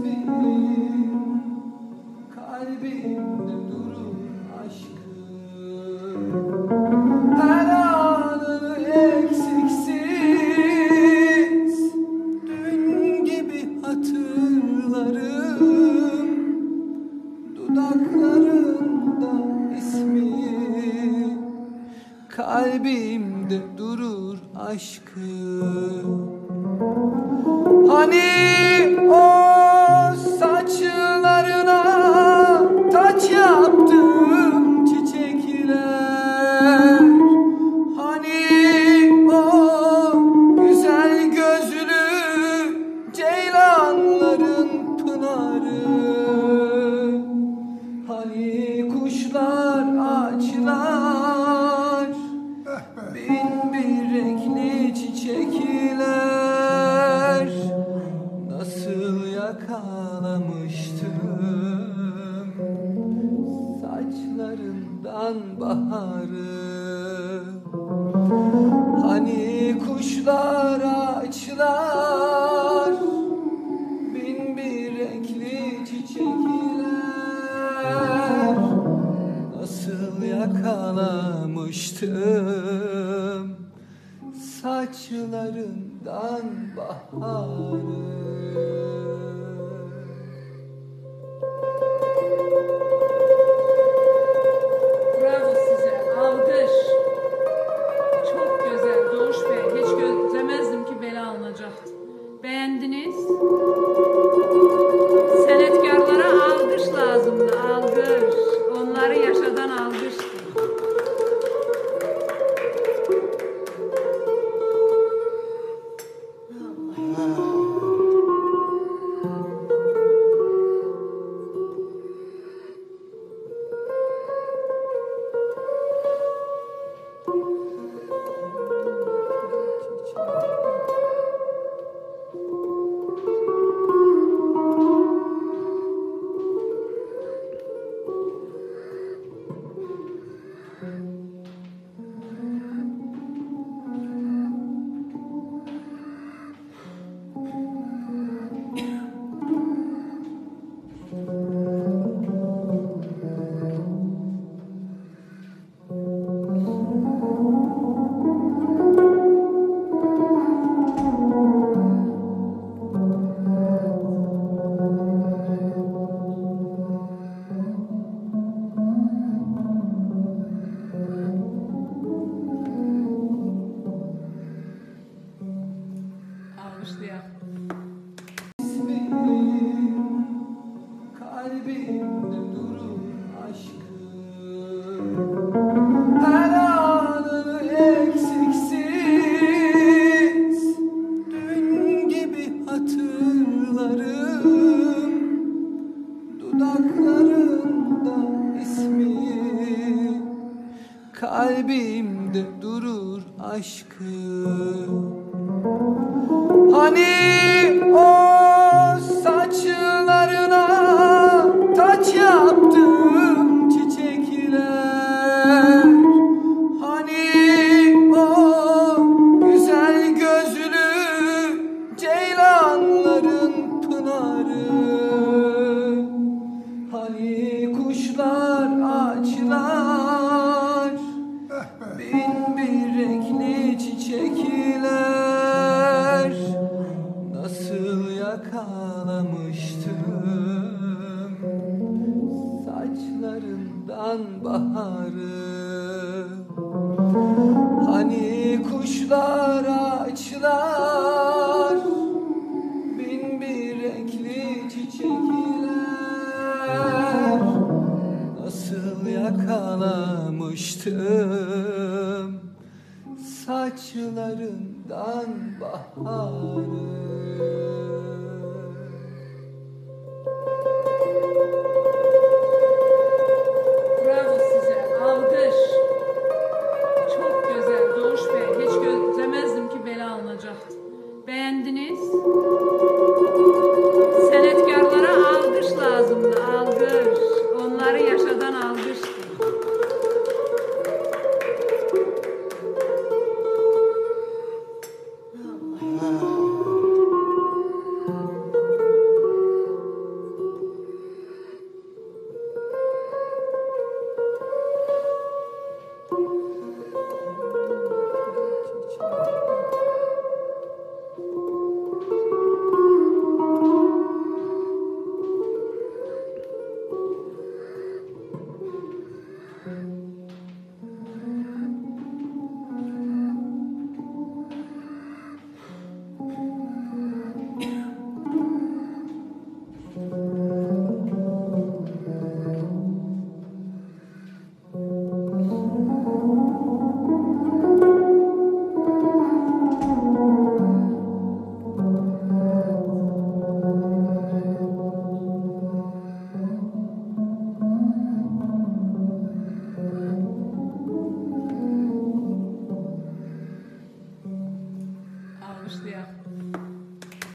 Kalbimde durur aşkım, her anını eksiksiz, dün gibi hatırlarım, dudaklarında ismi, kalbimde durur aşkım. Hani o saçlarına taç yaptım çiçekler, hani o güzel gözlü ceylanların pınarı, hani kuşlar ağaçlar, bin bir renkli çiçekler, nasıl yakalamıştım saçlarından baharı. Hani kuşlar ağaçlar, bin bir renkli çiçekler, nasıl yakalamıştım saçlarından baharı. Bravo size, alkış. Çok güzel Doğuş Bey. Hiç gözlemezdim ki böyle alınacaktı. Beğendiniz? Senetkarlara alkış lazımdı, alkış. Onları yaşadan alkıştı. Kalbimde durur aşkım, her anını eksiksiz, dün gibi hatırlarım, dudaklarında ismi, kalbimde durur aşkım. Hani o saçlarına taç yaptım çiçekler, hani o güzel gözlü ceylanların pınarı, hani kuşlar ağaçlar, bin bir renkli çiçekler, nasıl yakalamıştım saçlarından baharı. Hani kuşlar ağaçlar, bin bir renkli çiçekler, nasıl yakalamıştım saçlarından baharı.